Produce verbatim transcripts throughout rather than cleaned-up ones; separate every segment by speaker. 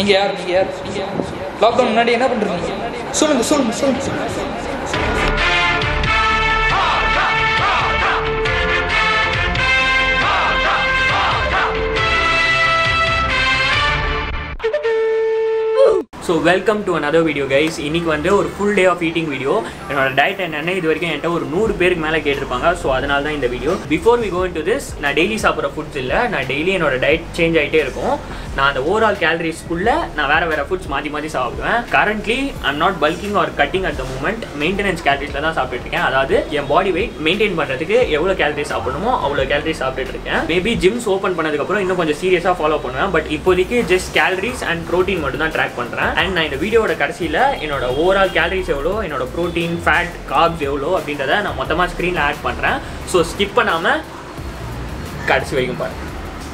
Speaker 1: நீங்க யார் நீங்க யார் நீங்க லாக்டவுன் முன்னாடி என்ன பண்றீங்க? சொல்லுங்க சொல்லுங்க சொல்லுங்க.
Speaker 2: So welcome to another video guys. இன்னைக்கு வந்து ஒரு full day of eating video. என்னோட டயட் என்னன்னா இது வரைக்கும் என்கிட்ட ஒரு நூறு பேருக்கு மேலே கேட்டிருப்பாங்க. ஸோ அதனால தான் இந்த video. Before we go into this, நான் டெய்லி சாப்பிட்ற ஃபுட்ஸ் இல்லை, நான் டெய்லி என்னோட டயட் சேஞ்ச் ஆகிட்டே இருக்கும். நான் அந்த ஓவரால் கேலரிஸ்க்குள்ளே நான் வேறு வேறு ஃபுட்ஸ் மாற்றி மாற்றி சாப்பிடுவேன். Currently I'm not bulking or cutting at the moment. Maintenance கேலரிஸில் தான் சாப்பிட்டு இருக்கேன். அதாவது என் பாடி வெயிட் மெயின்டைன் பண்ணுறதுக்கு எவ்வளோ கேலரிஸ் சாப்பிடணுமோ அவ்வளோ கேலரிஸ் சாப்பிட்டு இருக்கேன். மேபி ஜிம்ஸ் ஓப்பன் பண்ணதுக்கப்புறம் இன்னும் கொஞ்சம் சீரியஸாக ஃபாலோ பண்ணுவேன். பட் இப்போதைக்கு ஜஸ்ட் கேலரிஸ் அண்ட் ப்ரோட்டீன் மட்டும் தான் ட்ராக் பண்ணுறேன். அண்ட் நான் இந்த வீடியோட கடைசியில் என்னோட ஓவரால் கேலரிஸ் எவ்வளோ, என்னோட ப்ரோட்டீன், ஃபேட், கார்ப்ஸ் எவ்வளோ அப்படின்றத நான் மொத்தமாக ஸ்க்ரீனில் ஆட் பண்ணுறேன். ஸோ ஸ்கிப் பண்ணாமல் கடைசி வரைக்கும் பாருங்கள்.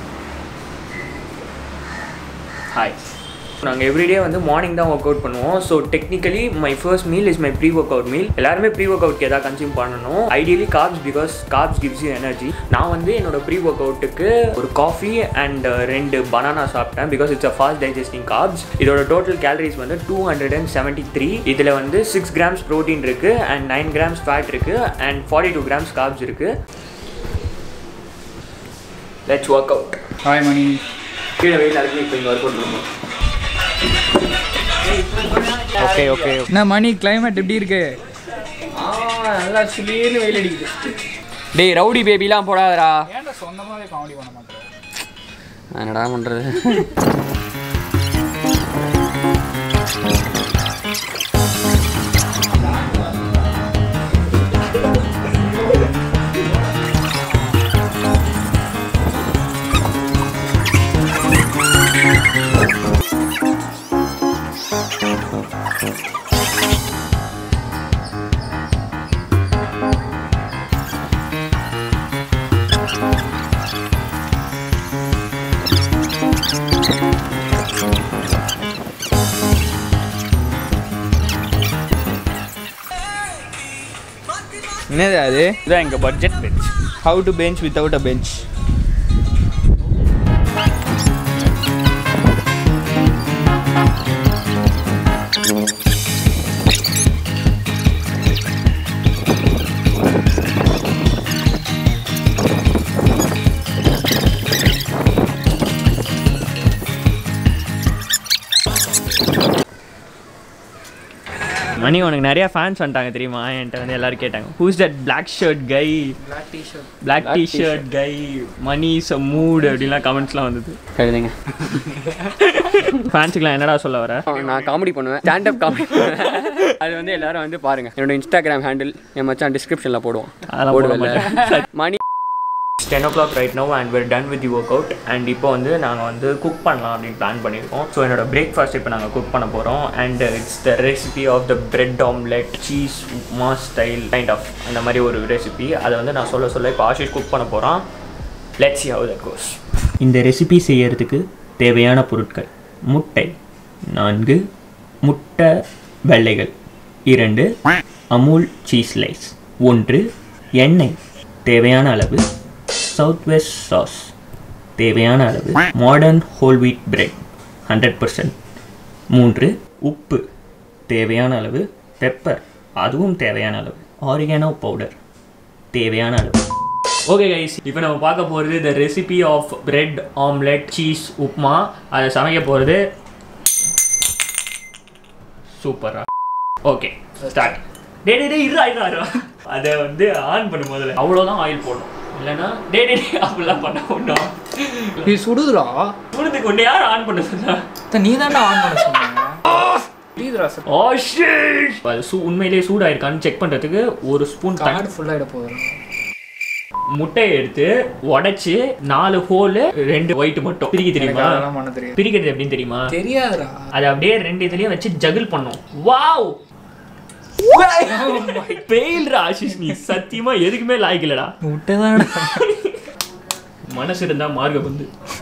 Speaker 2: ஹாய், நாங்கள் எவ்ரிடே வந்து மார்னிங் தான் ஒர்க் அவுட் பண்ணுவோம். So technically my first meal is my pre workout meal. எல்லாருமே ப்ரீ ஒர்க் அவுட்க்கு எதாவது கன்சியூம் பண்ணணும். Ideally carbs, because carbs gives you energy. நான் வந்து என்னோட ப்ரீ ஒர்க் அவுட்டுக்கு ஒரு காஃபி அண்ட் ரெண்டு பனானா சாப்பிட்டேன், because it's a fast digesting carbs. இதோட டோட்டல் கேலரிஸ் வந்து two hundred and seventy three. இதில் வந்து சிக்ஸ் கிராம்ஸ் ப்ரோட்டீன் இருக்குது அண்ட் நைன் கிராம்ஸ் ஃபேட் இருக்குது and forty two grams carbs இருக்குது. Let's work out.
Speaker 1: Hi Mani.
Speaker 2: கீழே வெயில் இருக்கு, இப்போ இங்கே ஒர்க் அவுட் பண்ணுவோம். Okay okay.
Speaker 1: என்ன மணி, கிளைமேட் எப்படி இருக்கு?
Speaker 2: ஆ, நல்லா சிலிர்னு வெயில் அடிக்குது. டேய் ரவுடி பேபிலாம் போடாதடா.
Speaker 1: ஏன்டா சொந்தமாவே காமெடி பண்ண மாட்டேன்?
Speaker 2: என்னடா பண்றது?
Speaker 1: என்னது அது?
Speaker 2: இதான் எங்கள் budget bench.
Speaker 1: How to bench without a bench.
Speaker 2: Mani, உனக்கு நிறைய ஃபேன்ஸ் வந்துட்டாங்க தெரியுமா? என்கிட்ட வந்து எல்லாரும் கேட்டாங்க, who's that black shirt guy,
Speaker 1: black t shirt
Speaker 2: black t shirt guy, Mani is a mood அப்படின்லாம் கமெண்ட்ஸ்லாம் வந்தது. எழுதுங்க. ஃபேன்ஸுக்குலாம் என்னடா சொல்ல வர?
Speaker 3: நான் காமெடி பண்ணுவேன், ஸ்டாண்டப் காமெடி பண்ணுவேன். அது வந்து எல்லாரும் வந்து பாருங்க. என்னோட இன்ஸ்டாகிராம் ஹேண்டில் என் மச்சான் டிஸ்கிரிப்ஷனில் போடுவோம்.
Speaker 2: அதெல்லாம் போட மாட்டேன்.
Speaker 3: Mani
Speaker 2: ten o'clock right now and we're done with the workout. And இப்போ வந்து நாங்கள் வந்து குக் பண்ணலாம் அப்படின்னு பிளான் பண்ணியிருக்கோம். ஸோ என்னோட பிரேக்ஃபாஸ்ட் இப்போ நாங்கள் குக் பண்ண போகிறோம். And it's the recipe of the bread omelette cheese upma style kind of அந்த மாதிரி ஒரு ரெசிபி. அதை வந்து நான் சொல்ல சொல்ல இப்போ ஆஷிஷ் குக் பண்ண போகிறான். Let's see how that goes. இந்த ரெசிபி செய்யறதுக்கு தேவையான பொருட்கள்: முட்டை நான்கு, முட்டை வெள்ளைகள் இரண்டு, அமுல் சீஸ் ஸ்லைஸ் ஒன்று, எண்ணெய் தேவையான அளவு, சவுத் வெஸ்ட் சாஸ் தேவையான அளவு, modern whole wheat bread hundred percent மூன்று, உப்பு தேவையான அளவு, பெப்பர் அதுவும் தேவையான அளவு, ஆரிகானோ பவுடர் தேவையான அளவு. ஓகே கைஸ், இப்போ நம்ம பார்க்க போகிறது the recipe of bread omelette cheese upma. அதை சமைக்க போகிறது சூப்பரா. Okay start. டே டே டே இருடா இருடா இருடா. அதை வந்து ஆன் பண்ணும் போதில் அவ்வளோதான் ஆயில் போடணும், இல்லைன்னா டே டே டே அப்படிலாம் பண்ண ஒன்றும்.
Speaker 1: நீ சுடுதுடா.
Speaker 2: சுடுறதுக்கு ஒன்று யார் ஆன் பண்ண சொன்னா?
Speaker 1: நீ தான்டா ஆன் பண்ண சொன்ன.
Speaker 2: Oh shit. அது சூ உண்மையிலேயே சூடாயிருக்கான்னு செக் பண்ணுறதுக்கு ஒரு ஸ்பூன்
Speaker 1: கார்டு ஃபுல்லாகிட போதும்.
Speaker 2: முட்டையை எடுத்து உடைச்சு நாலு ஹோலு ரெண்டு ஒயிட் மட்டும் பிரிக்க தெரியுமா? பிரிக்கிறது எப்படின்னு தெரியுமா? தெரியாதுடா. அதை அப்படியே ரெண்டு இதுலயும் வச்சு ஜகிள் பண்ணும். வாவ், பெயில்ரா ஆஷிஷ், நீ சத்தியமா எதுக்குமே லாய்க்கலடா. முட்டைதான் மனசு இருந்தா மார்க்க வந்து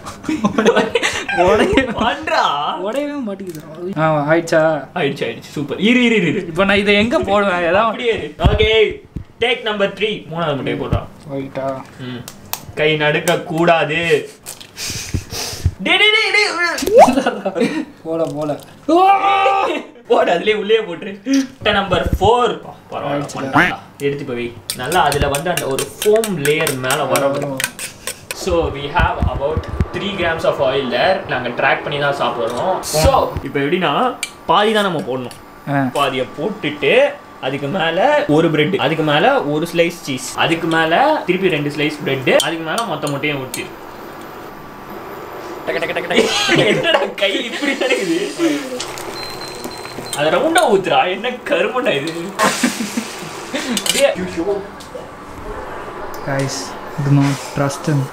Speaker 1: உடையவே மாட்டேங்குது. ஆயிடுச்சா?
Speaker 2: ஆயிடுச்சு ஆயிடுச்சு சூப்பர். இரு இரு இரு
Speaker 1: இப்போ நான் இதை எங்க போடுவேன்? ஏதாவது
Speaker 2: அப்படியே. Okay, take number three. மூணாவது முட்டையை போடுறான்.
Speaker 1: ரைட்டா?
Speaker 2: ம், கை நடுக்க கூடாது. டேய் டேய் டேய்
Speaker 1: போல போல
Speaker 2: போடு அதுலயே உள்ளே போட்டுரு. நம்பர் ஃபோர் பரவாயில்ல எடுத்து போய் நல்லா அதில் வந்து அந்த ஒரு ஃபோம் லேயர் மேலே வர வரும். So we have about three grams of oil there. நாங்கள் ட்ராக் பண்ணி தான் சாப்பிட்றோம். ஸோ இப்போ எப்படின்னா பாதி தான் நம்ம போடணும். பாதியை போட்டுட்டு அதுக்கு மேலே ஒரு பிரெட், அதுக்கு மேலே ஒரு ஸ்லைஸ் சீஸ், அதுக்கு மேலே திருப்பி ரெண்டு ஸ்லைஸ் பிரெட், அதுக்கு மேலே மொத்த முட்டையும் ஊற்றி என்னடா கை இப்படி கிடைக்குது. அதை ரவுண்டா ஊத்துறா. என்ன கருமண்டா இது.
Speaker 1: guys do not trust him.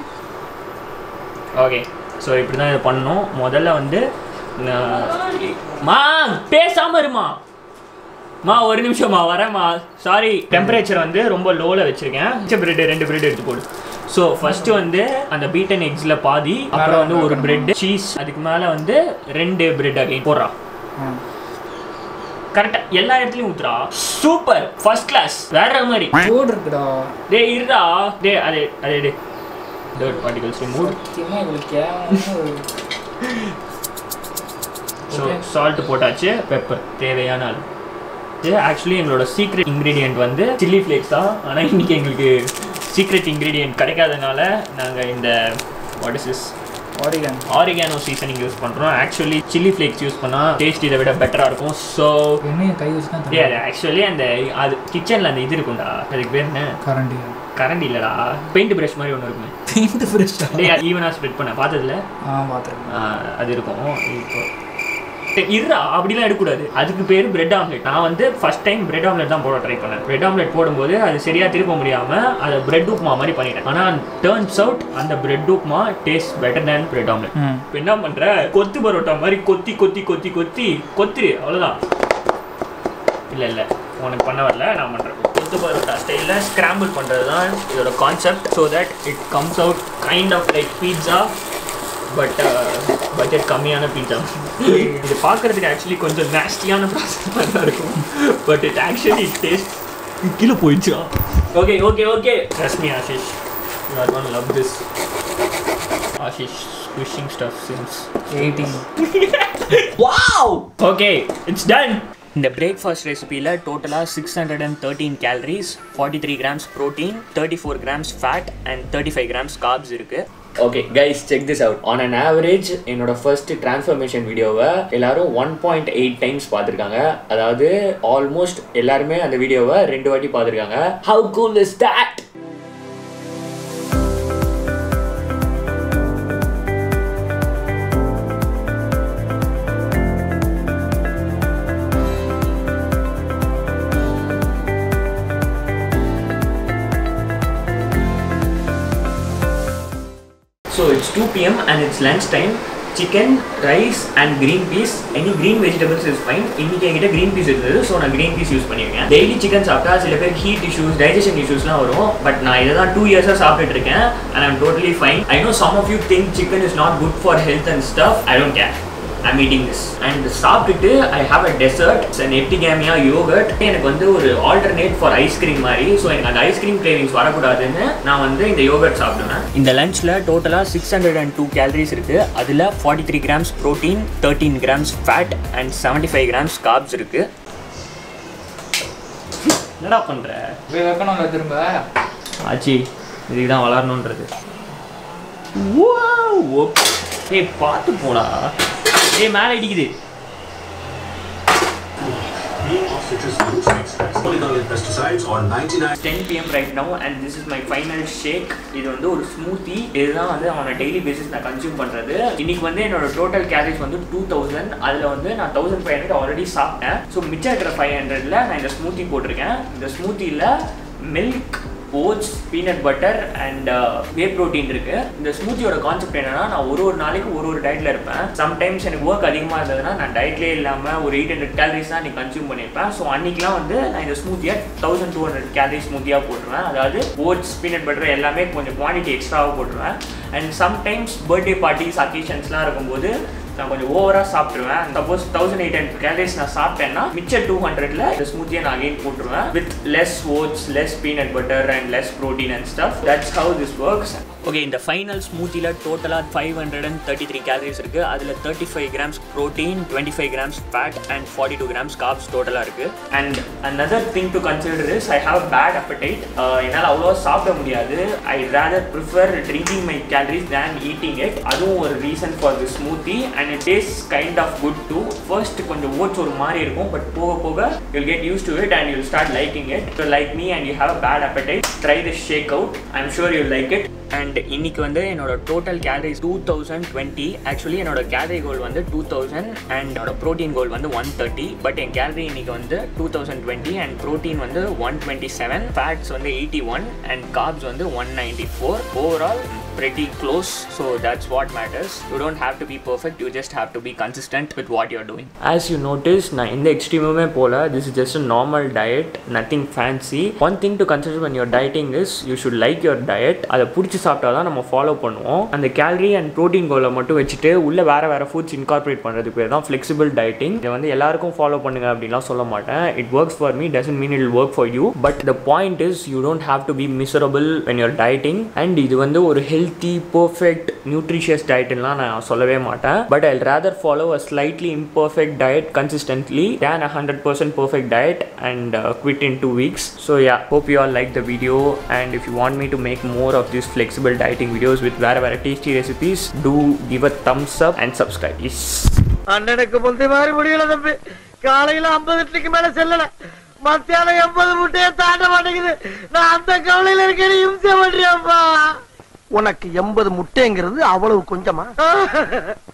Speaker 2: Okay so இப்படி தான் இதை பண்ணணும். முதல்ல வந்து மா பேசாம இருமா மா ஒரு நிமிஷமா வரேம்மா. சாரி டெம்பரேச்சர் வந்து ரொம்ப லோவில் வச்சுருக்கேன். பிரெட் ரெண்டு பிரெட் எடுத்து போடு. ஸோ ஃபஸ்ட்டு வந்து அந்த பீட்டன் எக்ஸில் பாதி, அப்புறம் வந்து ஒரு பிரெட் சீஸ், அதுக்கு மேலே வந்து ரெண்டு பிரெட் அகைன் போடுறா. கரெக்டாக எல்லா இடத்துலையும் ஊத்துறா. சூப்பர் ஃபர்ஸ்ட் கிளாஸ் வேற மாதிரி
Speaker 1: போடுறா.
Speaker 2: டே இருடா டே அதே அதே டே dirt particles remove. So salt போட்டாச்சு, பெப்பர் தேவையான அளவு. இது ஆக்சுவலி எங்களோட சீக்ரெட் இன்க்ரீடியன்ட் வந்து சில்லி ஃப்ளேக்ஸ் தான். ஆனால் இன்றைக்கி எங்களுக்கு சீக்ரெட் இன்க்ரீடியன்ட் கிடைக்காதனால நாங்கள் இந்த what is this
Speaker 1: oregano
Speaker 2: oregano seasoning use பண்ணுறோம். ஆக்சுவலி சில்லி ஃப்ளேக்ஸ் யூஸ் பண்ணால் டேஸ்ட் இதை விட பெட்டராக இருக்கும். ஸோ
Speaker 1: என்ன கை வச்சு தான்
Speaker 2: அது ஆக்சுவலி அந்த அது கிச்சனில் அந்த இது இருக்கும்டா, அதுக்கு பேர் என்ன
Speaker 1: கரண்டி
Speaker 2: கரண்ட் இல்லைடா, பெயிண்ட் ப்ரஷ் மாதிரி ஒன்று இருக்குமே.
Speaker 1: பெயிண்ட் ப்ரஷ்
Speaker 2: டே ஈவனாக ஸ்ப்ரெட் பண்ண பார்த்ததில்ல?
Speaker 1: ஆ பார்த்துருக்கேன்.
Speaker 2: அது இருக்கும். இப்போ இருடா அப்படிலாம் எடுக்கக்கூடாது. அதுக்கு பேர் பிரெட் ஆம்லெட். நான் வந்து ஃபர்ஸ்ட் டைம் பிரெட் ஆம்லெட் தான் போட ட்ரை பண்ணேன். பிரெட் ஆம்லெட் போடும்போது அது சரியாக திருப்ப முடியாமல் அதை பிரெட் உப்மா மாதிரி பண்ணிட்டேன். ஆனால் டர்ன்ஸ் அவுட் அந்த bread upma taste better than bread omelette. இப்போ என்ன பண்ணுற, கொத்து பரோட்டா மாதிரி கொத்தி கொத்தி கொத்தி கொத்தி கொத்து அவ்வளோதான். இல்லை இல்லை உனக்கு பண்ண வரல, நான் பண்ணுறேன். கொத்து பரோட்டா ஸ்டைலில் ஸ்க்ராம்பிள் பண்ணுறது தான் இதோட concept. So that it comes out kind of like pizza, but budget கம்மியான பீட்சா. இது பார்க்குறதுக்கு ஆக்சுவலி கொஞ்சம் நேஸ்டியான ப்ராசஸ் மாதிரி தான் இருக்கும், பட் இட் ஆக்சுவலி டேஸ்ட் கீழே போயிடுச்சா. Okay okay okay trust me Ashish, you are gonna love this. Ashish squishing stuff since
Speaker 1: eighteen.
Speaker 2: Wow okay it's done. இந்த பிரேக்ஃபாஸ்ட் ரெசிபியில் டோட்டலாக six hundred and thirteen calories, forty three grams protein, thirty four grams fat and thirty five grams carbs இருக்குது. Okay guys check this out. On an average என்னோட first transformation வீடியோவை எல்லாரும் one point eight times பார்த்துருக்காங்க. அதாவது almost எல்லாருமே அந்த வீடியோவை ரெண்டு வாட்டி பார்த்துருக்காங்க. How cool is that? So it's two p m and it's lunch time. Chicken, rice and green peas. Any green vegetables is fine. இன்னைக்கு என்கிட்ட green peas இருந்தது, ஸோ நான் green peas யூஸ் பண்ணியிருக்கேன். டெய்லி சிக்கன் சாப்பிட்டா சில பேர் heat issues, digestion இஷ்யூஸ்லாம் வரும். But நான் இதை தான் டூ இயர்ஸாக சாப்பிட்டுட்டு இருக்கேன் and I'm totally fine. I know some of you think chicken is not good for health and stuff. I don't care. I'm eating this. And சாப்பிட்டுட்டு I have a dessert. It's an epigamia yogurt. எனக்கு வந்து ஒரு alternate for ice cream மாதிரி. So எனக்கு அந்த ice cream cravings வரக்கூடாதுன்னு நான் வந்து இந்த யோகர்ட் சாப்பிடுவேன். இந்த லஞ்சில் டோட்டலாக six hundred and two calories இருக்குது. அதில் forty three grams protein, thirteen grams fat and seventy five grams carbs இருக்குது. என்னடா பண்ணுற?
Speaker 1: வைக்கணும் திரும்ப
Speaker 2: ஆச்சி இதுக்கு தான் வளரணுன்றது. ஏய் பார்த்து போடா. ஏய் மேலே இடிக்குது. ten p m right now and this is my final shake. இது வந்து ஒரு ஸ்மூத்தி. இதுதான் வந்து அவனை டெய்லி பேசிஸ் நான் கன்சியூம் பண்ணுறது. இன்னைக்கு வந்து என்னோட டோட்டல் கேலரிஸ் வந்து டூ தௌசண்ட். அதில் வந்து நான் தௌசண்ட் ஃபைவ் ஹண்ட்ரட் ஆல்ரெடி சாப்பிட்டேன். ஸோ மிச்சம் இருக்கிற ஃபைவ் ஹண்ட்ரட்ல நான் இந்த ஸ்மூத்தி போட்டிருக்கேன். இந்த ஸ்மூத்தியில் milk, oats, peanut butter and whey protein இருக்கு. இந்த ஸ்மூத்தியோட கான்செப்ட் என்னன்னா, நான் ஒரு ஒரு நாளைக்கு ஒரு ஒரு டயட்ல இருப்பேன். சம்டைம்ஸ் எனக்கு ஒர்க் அதிகமாக இருந்ததுன்னா நான் டயட்லேயே இல்லாமல் ஒரு எயிட் ஹண்ட்ரட் கேலரிஸ் தான் நீ கன்சியூம் பண்ணியிருப்பேன். ஸோ அன்னைக்கெலாம் வந்து நான் இந்த ஸ்மூத்தியை தௌசண்ட் டூ ஹண்ட்ரட் கேலரிஸ் ஸ்மூத்தியாக போட்டுருவேன். அதாவது ஓட்ஸ், பீனட் பட்டர் எல்லாமே கொஞ்சம் குவான்டிட்டி எக்ஸ்ட்ராவாக போட்டுருவேன். அண்ட் சம்டைம்ஸ் பர்த்டே பார்ட்டிஸ் அக்கேஷன்ஸ்லாம் இருக்கும்போது நான் கொஞ்சம் ஓவராக சாப்பிட்ருவேன். Suppose thousand eight hundred calories நான் சாப்பிட்டேன்னா மிச்சம் டூ ஹண்ட்ரட்ல இந்த ஸ்மூத்தியை நான் அகைன் போட்டுருவேன் with less oats, less peanut butter and less protein and stuff. That's how this works. Okay, இந்த ஃபைனல் ஸ்மூத்தியில் டோட்டலாக five hundred and thirty three calories இருக்குது. அதில் thirty five grams protein, twenty five grams fat and forty two grams carbs டோட்டலாக இருக்குது. And another thing to consider is I have bad appetite. என்னால் அவ்வளோ சாப்பிட முடியாது. I rather prefer drinking my calories than eating it. அதுவும் ஒரு reason for the smoothie. And it tastes kind of good too. First கொஞ்சம் ஓட்ஸ் ஒரு மாதிரி இருக்கும், பட் போக போக you'll get used to it and you'll start liking it. If you're like me and you have a bad appetite, try this shake out. I'm sure you'll like it. And இன்னைக்கு வந்து என்னோட total calories two thousand twenty. Actually என்னோட calorie goal வந்து two thousand and என்னோட protein goal வந்து one thirty. But என் calorie இன்னைக்கு வந்து two thousand twenty and protein வந்து ஒன் டுவெண்ட்டி செவன், ஃபேட்ஸ் வந்து எயிட்டி ஒன் அண்ட் கார்ப்ஸ் வந்து one ninety four. Overall pretty close, so that's what matters. You don't have to be perfect, you just have to be consistent with what you're doing.
Speaker 3: As you notice, நான் இந்த எக்ஸ்ட்ரீமுமே போல. This is just a normal diet, nothing fancy. One thing to consider when you're dieting is you should like your diet. அதை பிடிச்சி சாப்பிட்டா தான் நம்ம follow பண்ணுவோம். அந்த கேலரி அண்ட் ப்ரோட்டீன் கோலை மட்டும் வச்சுட்டு உள்ள வேற வேற ஃபுட்ஸ் இன்கார்பரேட் பண்ணுறதுக்கு பேர் தான் ஃப்ளெக்சிபிள் டயட்டிங். இதை வந்து எல்லாருக்கும் ஃபாலோ பண்ணுங்க அப்படின்லாம் சொல்ல மாட்டேன். It works for me, doesn't mean it will work for you, but the point is you don't have to be miserable when you're dieting. And இது வந்து ஒரு healthy, perfect, nutritious diet லாம் நான் சொல்லவே மாட்டேன். But I'll rather follow a slightly imperfect diet consistently than a one hundred percent perfect diet and uh, quit in two weeks. So yeah, hope you all liked the video, and if you want me to make more of these flexible dieting videos with very very tasty recipes, do give a thumbs up and subscribe. Yes.
Speaker 4: அண்ணனுக்கு முந்தி மாதிரி முடியல தம்பி. காலையில ஐம்பது இட்லிக்கு மேல செல்லல, மத்தியானம் எண்பது முட்டையை தாண்ட மாட்டேங்குது. நான் அந்த கவலையில இருக்கேன், இம்சை பண்றியாப்பா. உனக்கு எண்பது முட்டைங்கிறது அவ்வளவு கொஞ்சமா?